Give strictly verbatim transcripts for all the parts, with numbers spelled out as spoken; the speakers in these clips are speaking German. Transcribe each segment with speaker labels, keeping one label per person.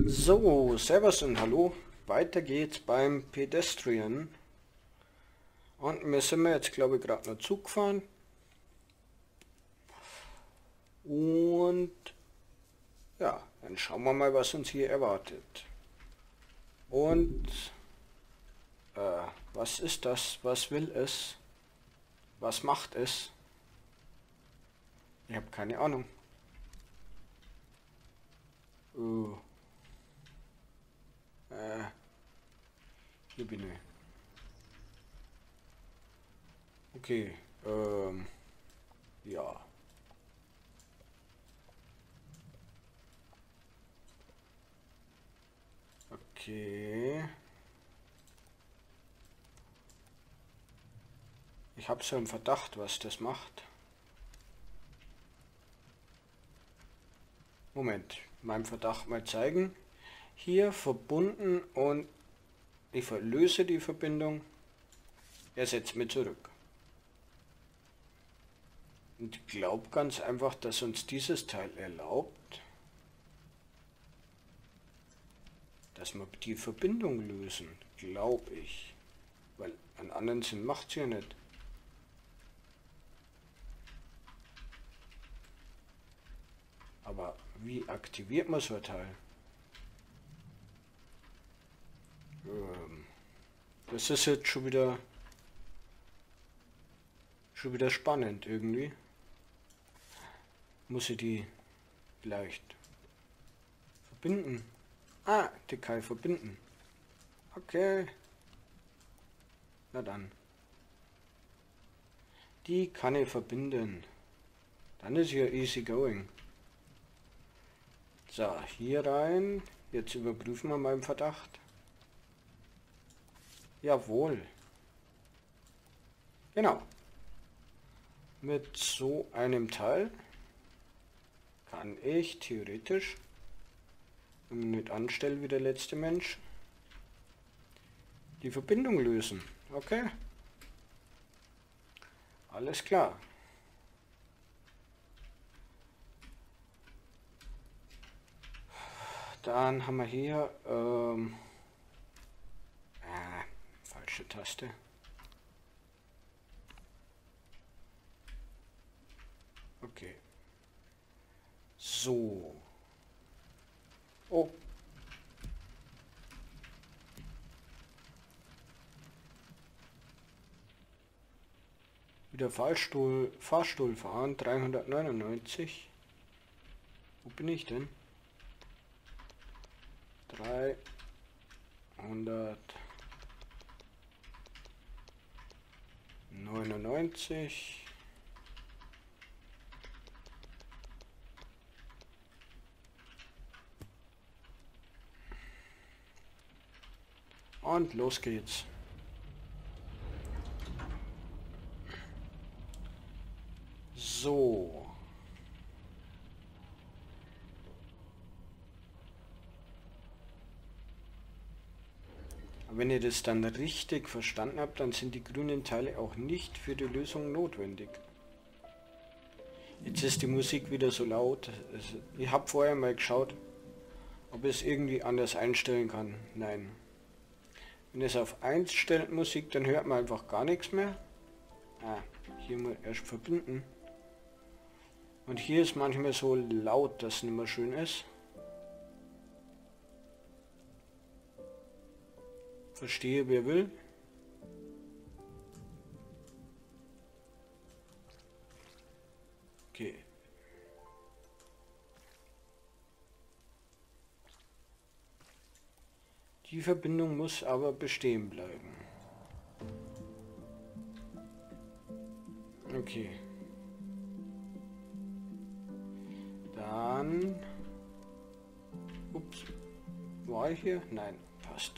Speaker 1: So, Servus und Hallo. Weiter geht's beim Pedestrian. Und wir sind wir jetzt, glaube ich, gerade noch Zug gefahren. Und ja, dann schauen wir mal, was uns hier erwartet. Und äh, was ist das? Was will es? Was macht es? Ich habe keine Ahnung. Uh. Äh, hier bin ich. Okay, ähm, ja. Okay. Ich habe so einen Verdacht, was das macht. Moment, meinem Verdacht mal zeigen. Hier verbunden und ich verlöse die Verbindung. Er setzt mich zurück. Und ich glaube ganz einfach, dass uns dieses Teil erlaubt, dass wir die Verbindung lösen. Glaube ich. Weil einen anderen Sinn macht es ja nicht. Aber wie aktiviert man so ein Teil? Ähm, das ist jetzt schon wieder schon wieder spannend irgendwie. Muss ich die vielleicht verbinden? Ah, die kann ich verbinden. Okay. Na dann. Die kann ich verbinden. Dann ist ja easy going. So, hier rein. Jetzt überprüfen wir meinen Verdacht. Jawohl. Genau. Mit so einem Teil kann ich theoretisch, wenn man nicht anstellt wie der letzte Mensch, die Verbindung lösen. Okay. Alles klar. Dann haben wir hier ähm, ah, falsche Taste. Okay. So. Oh. Wieder Fahrstuhl, Fahrstuhl fahren, dreihundertneunundneunzig. Wo bin ich denn? dreihundertneunundneunzig. Und los geht's. So. Wenn ihr das dann richtig verstanden habt, dann sind die grünen Teile auch nicht für die Lösung notwendig. Jetzt ist die Musik wieder so laut. Ich habe vorher mal geschaut, ob ich es irgendwie anders einstellen kann. Nein. Wenn es auf eins stellt Musik, dann hört man einfach gar nichts mehr. Ah, hier mal erst verbinden. Und hier ist manchmal so laut, dass es nicht mehr schön ist. Verstehe, wer will. Okay. Die Verbindung muss aber bestehen bleiben. Okay. Dann... Ups. War ich hier? Nein, passt.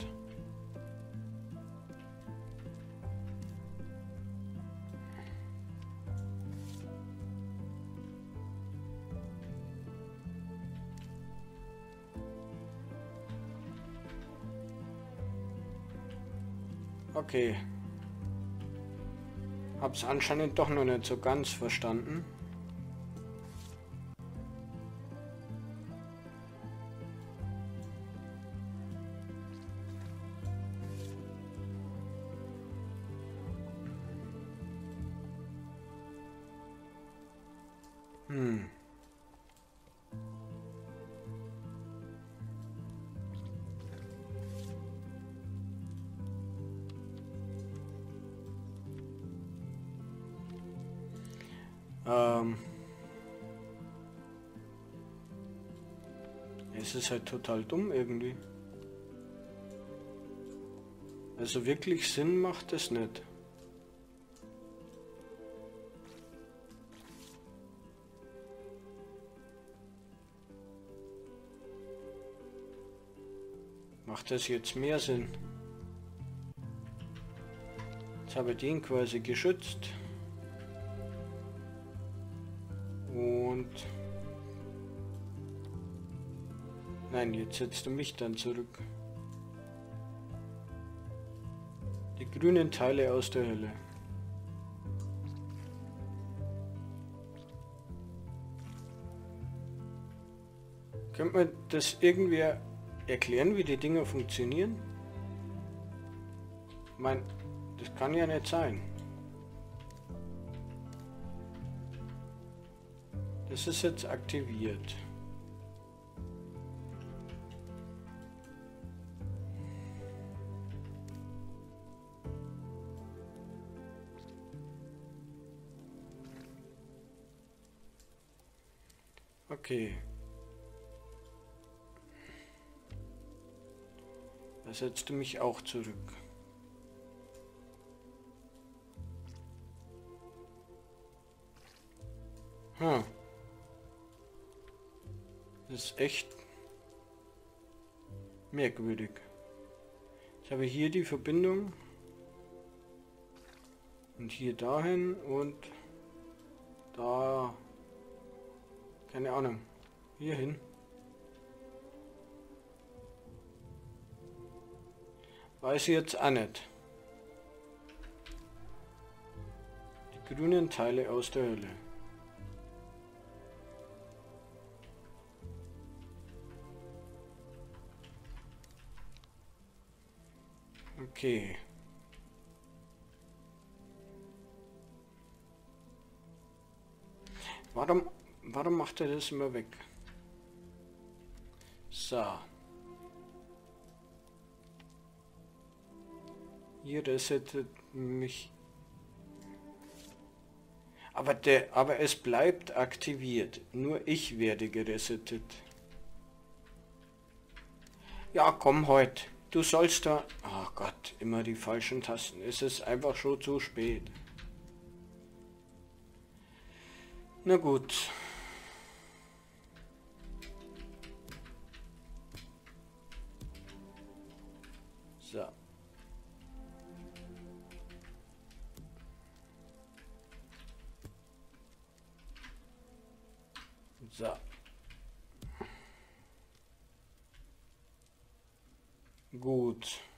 Speaker 1: Okay. Hab's anscheinend doch noch nicht so ganz verstanden. Hm. Ähm. Es ist halt total dumm irgendwie. Also wirklich Sinn macht es nicht. Macht das jetzt mehr Sinn? Jetzt habe ich den quasi geschützt. Und... Nein, jetzt setzt du mich dann zurück. Die grünen Teile aus der Hölle. Könnte man das irgendwie erklären, wie die Dinger funktionieren? Ich meine, das kann ja nicht sein. Das ist jetzt aktiviert. Okay. Da setzt du mich auch zurück. Hm. Das ist echt merkwürdig. Ich habe hier die Verbindung und hier dahin und da, keine Ahnung, hier hin. Weiß ich jetzt auch nicht. Die grünen Teile aus der Hölle. Okay. Warum, warum macht er das immer weg? So. Hier resettet mich. Aber der, aber es bleibt aktiviert. Nur ich werde geresettet. Ja, komm heute. Du sollst da... Oh Gott, immer die falschen Tasten. Es ist einfach schon zu spät. Na gut. So. So. Gut.